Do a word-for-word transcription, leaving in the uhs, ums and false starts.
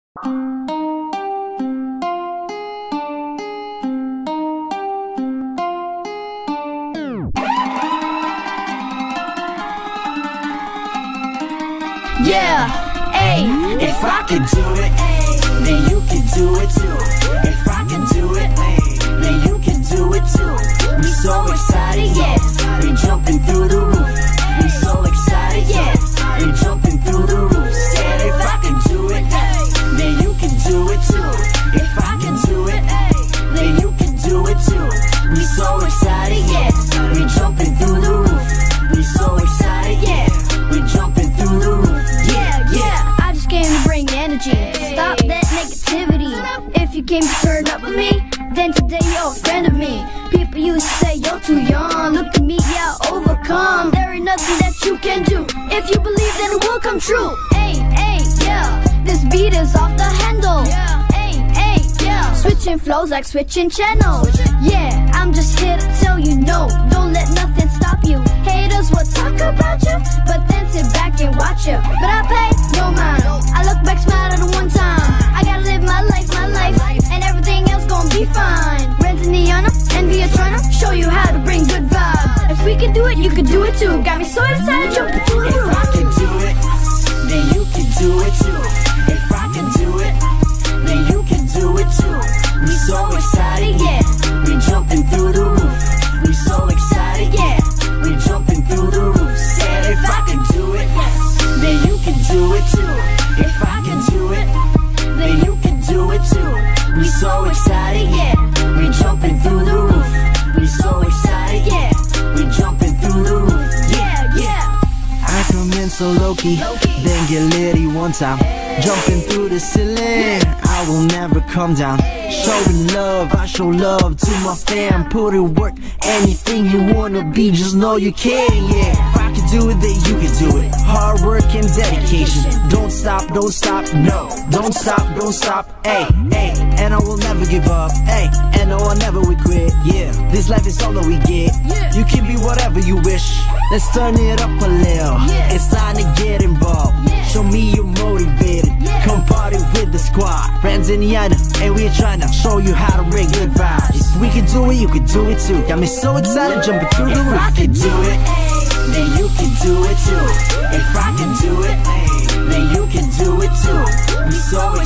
Yeah, ayy. If I can do it, then you can do it too. If I can do it, then you can do it too. We so excited, yeah. We jumping through the roof. We so excited, yeah. We jumping through the roof. Said if I can do it, then you can do it too. If I can do it, then you can do it too. We so excited, yeah. We jumping through the roof. We so excited, yeah. We jumping through the roof. Yeah, yeah. I just came to bring energy. Stop that negativity. If you came to turn up with me, then today you're a friend of me. People used to say you're too young. Look at me, yeah, overcome. There ain't nothing that you can do. If you believe, then it will come true. Hey, hey, yeah. This beat is off the handle. Hey, hey, yeah. Switching flows like switching channels. Yeah, I'm just here to tell you no. Don't let nothing stop you. Haters will talk about you, but then sit back and watch you. But I pay no mind. I look back, smile at the one time. I gotta live my life, my life, and everything else gonna be fine. Rent in the honor, envy a tryna show you how to bring good vibes. If we can do it, you can do it too. Got me so excited, jumping through the roof. If I can do it, then you can do it too. If I can do it, then you can do it too. We so excited, yeah. We jumping through the roof. We so excited, yeah. We jumping through the roof. Said if I can do it, then you can do it too. If I can do it, then you can do it too. We so excited, yeah. We jumping through the roof. We so excited, yeah. We jumping through the roof. Yeah, yeah. I come in so low-key, then get litty one time. Jumping through the ceiling, I will never come down. Showing love, I show love to my fam. Put in work, anything you wanna be, just know you can, yeah. If I can do it, then you can do it. Hard work and dedication. Don't stop, don't stop, no. Don't stop, don't stop, ayy, ayy. And I will never give up, ayy. And no, I never will quit, yeah. This life is all that we get. You can be whatever you wish. Let's turn it up a little. It's time to get involved. Show me you're motivated. Come party with the squad. Friends in the island, and we're trying to show you how to bring good vibes. If we can do it, you can do it too. Got me so excited, jumping through the roof. If I can do it, then you can do it too. If I can do it, then you can do it too. We so